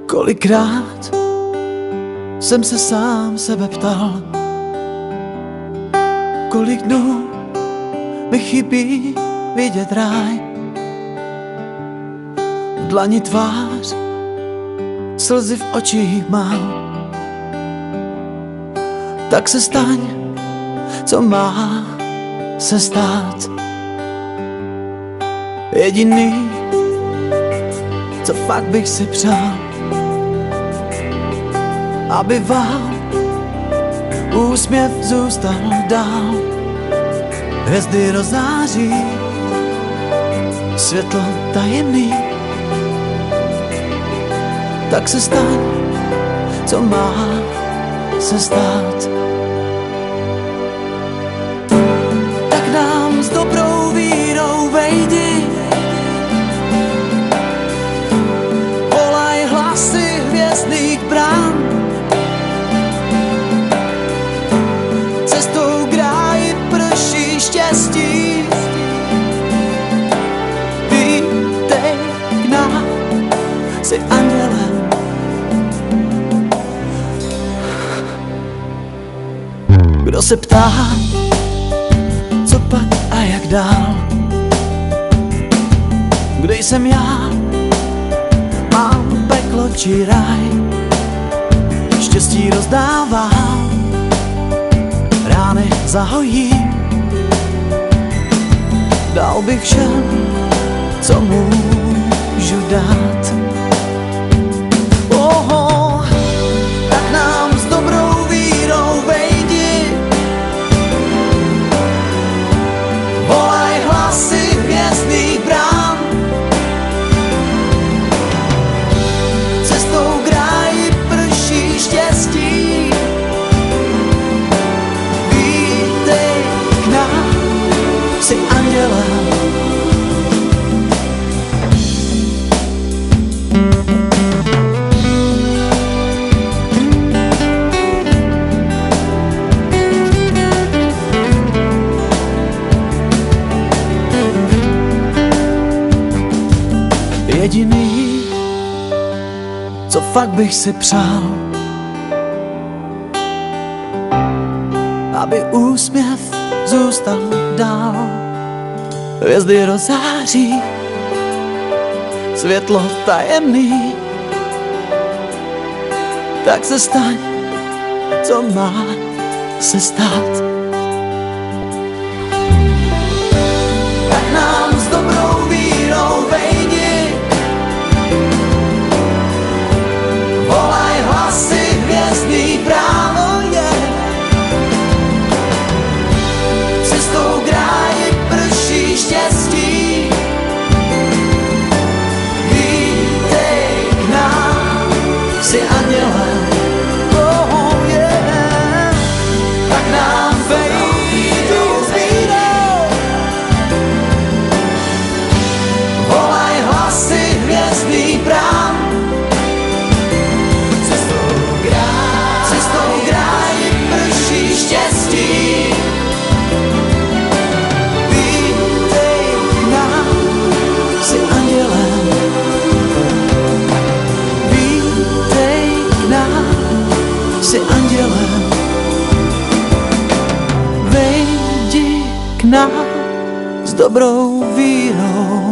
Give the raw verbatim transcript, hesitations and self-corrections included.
Kolikrát jsem se sám sebe ptal, kolik dnů mi chybí vidět ráj. V dlani tvář, slzy v očích mám. Tak se staň, co má se stát. Jediný, co fakt bych si přál, aby vám úsměv zůstal dál. Hvězdy rozáří, světlo tajemný. Tak se staň, co má se stát. Tak nám s dobrou vírou vejdi, volaj hlasy hvězdných brán. Cestou k ráji prší štěstí, vítej k nám, jsi andělem. Kdo se ptá, co pak a jak dál, kde jsem já, mám peklo či ráj. Štěstí rozdávám, rány zahojím, dal bych všem, co můžu dát. Oho, tak nám s dobrou vírou vejdi, volaj hlasy hvězdných brán. Cestou k ráji prší štěstí, vítej k nám, jsi andělem. Jediný, co fakt bych si přál, aby úsměv zůstal dál. Hvězdy rozáří, světlo tajemný. Tak se staň, co má se stát. Tak nám s dobrou vírou vejdi, volaj hlasy hvězdných brán. Oh yeah. Cestou k ráji prší štěstí, vítej k nám, jsi andělem. Oh yeah. Tak nám vejdi s vírou, volaj hlasy hvězdných brán. Cestou k ráji prší štěstí, vítej k nám, jsi andělem. Vítej k nám, jsi andělem. Vejdi k nám s dobrou vírou.